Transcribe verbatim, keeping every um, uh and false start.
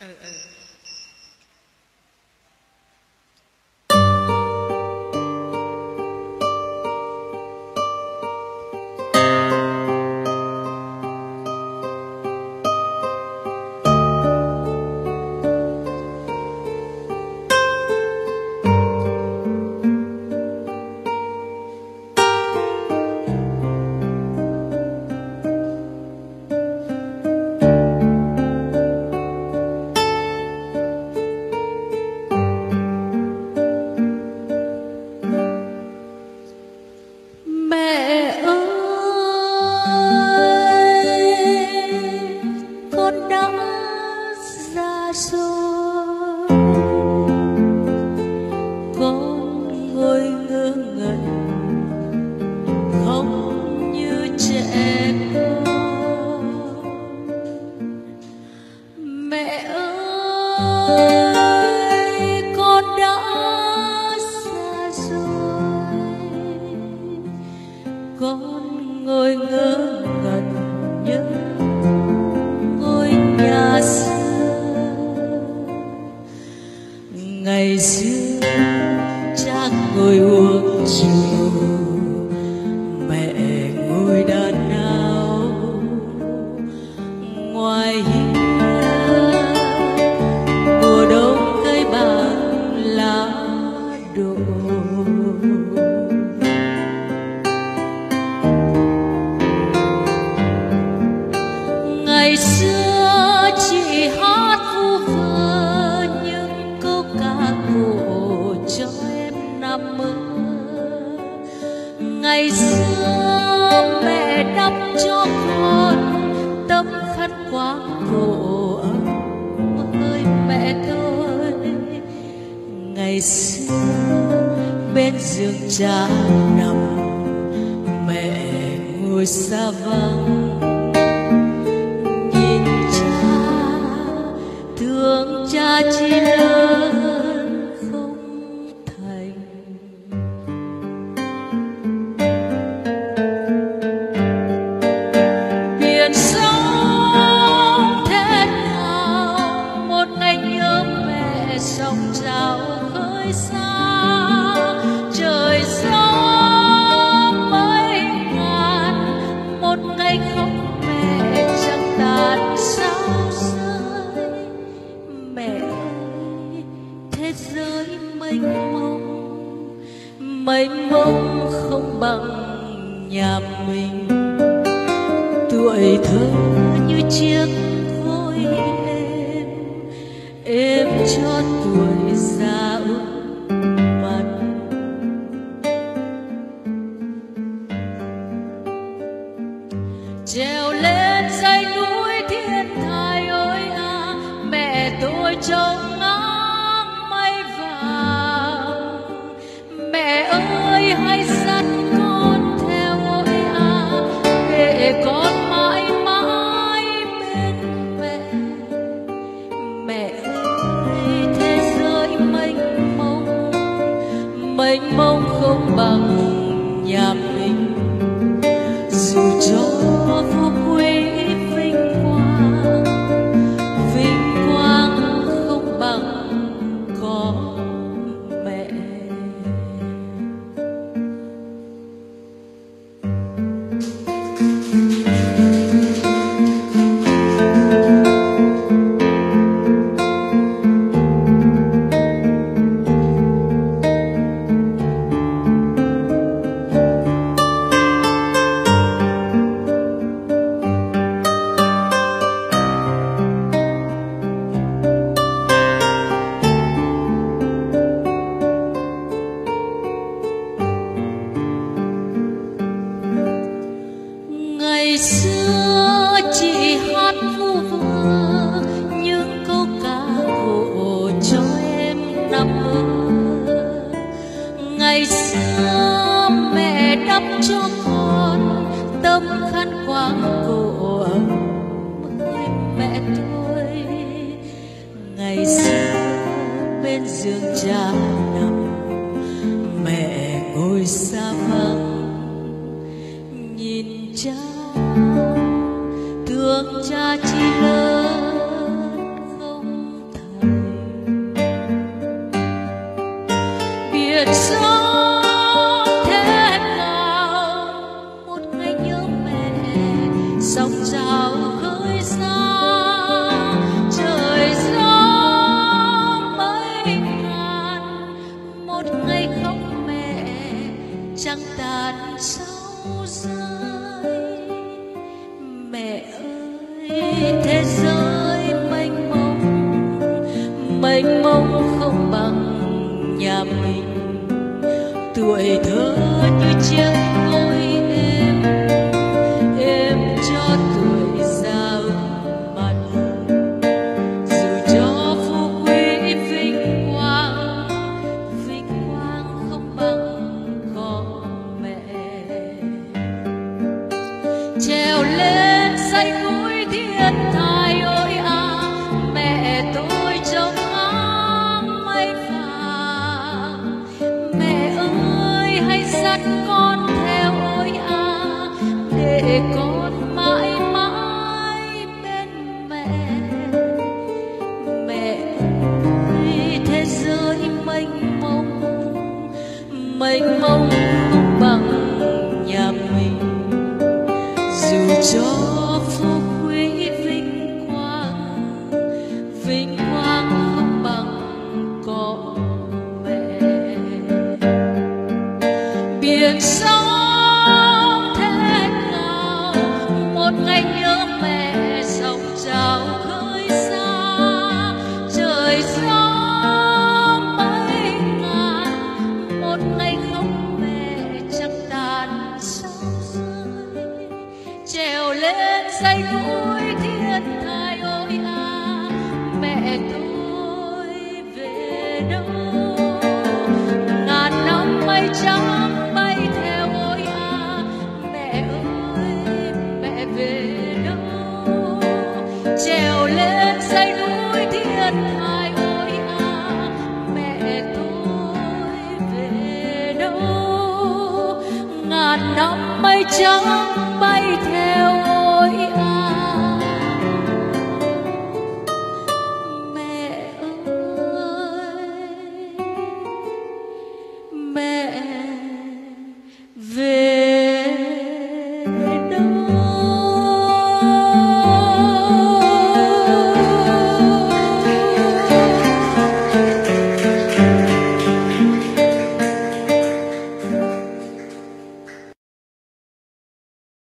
Ừ, ừ. Con ngồi ngơ ngẩn nhớ ngôi nhà xưa. Ngày xưa cha ngồi uống rượu, mẹ ngồi đàn áo ngoài hiên. Mùa đông cây bàng lá đổ, ngày xưa chị hát vu vơ những câu ca cổ cho em nằm mơ. Ngày xưa mẹ đắp cho con tấm khăn quàng cổ ấm ơi mẹ tôi. Ngày xưa bên giường cha nằm, mẹ ngồi xa vắng. Thương cha chỉ lớn không thành. Biển sông thế nào một ngày nhớ mẹ, sóng rào khơi xa. Trời gió mây ngàn một ngày không mẹ, chẳng tàn sao rơi. Mẹ ơi thế giới mênh mông, mênh mông không bằng nhà mình. Tuổi thơ như chiếc gối êm, êm cho tuổi già ướt mặt. Trèo lên dãy núi thiên thai ơi à, mẹ tôi trông ngắm mây vàng. Mẹ ơi hãy dắt con theo ôi à, để con mãi mãi bên mẹ. Mẹ ơi thế giới mênh mông, mênh mông không bằng nhà mình. Dù cho phú quý vinh quang, vinh quang không bằng có mẹ. Ngày xưa chị hát vu vơ những câu ca cổ cho em nằm mơ. Ngày xưa mẹ đắp cho con tấm khăn quàng cổ ấm ơi mẹ tôi. Ngày xưa bên giường cha nằm, mẹ ngồi xa vắng. Nhìn cha thương cha chỉ lớn không trăng tàn sao rơi. Mẹ ơi thế giới mênh mông, mênh mông không bằng nhà mình. Tuổi thơ như chiếc gối êm, êm cho tuổi già mà đời. Dù cho phú quý vinh quang, vinh quang không bằng có mẹ. Trèo lên dãy núi thiên thai ôi à, mẹ tôi trông ngắm mây vàng. Mẹ ơi hãy dắt con theo ôi à, để con mãi mãi bên mẹ. Mẹ ơi thế giới mênh mông, mênh mông không bằng nhà mình. Dù cho phú quý vinh quang, vinh quang không bằng có mẹ. Biển sóng thế nào một ngày nhớ mẹ, sóng trào khơi xa. Trời gió mấy ngàn, một ngày không mẹ trăng tàn sao rơi. Trèo lên dãy núi thiên thai ôi à, mẹ tôi về đâu. Ngàn năm mây trắng bay theo ôi à, mẹ ơi mẹ về đâu. Trèo lên dãy núi thiên thai ôi à, mẹ tôi về đâu. Ngàn năm mây trắng bay theo